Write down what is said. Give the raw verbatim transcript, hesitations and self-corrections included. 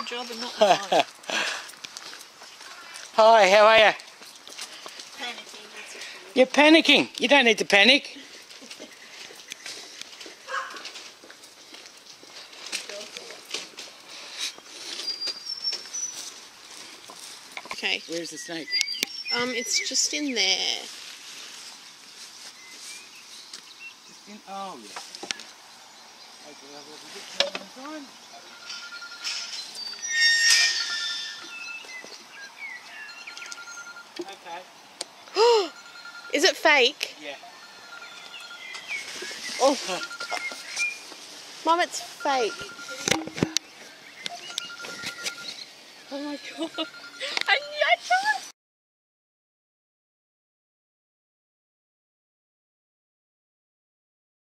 job and not mine. Hi, how are you? Panicking, that's for sure. You're panicking. You don't need to panic. Okay. Where's the snake? Um, it's just in there. In, oh, yeah. Okay, I'll let you get to it on time. Okay. Is it fake? Yeah. Oh. Mum, it's fake. Oh my god.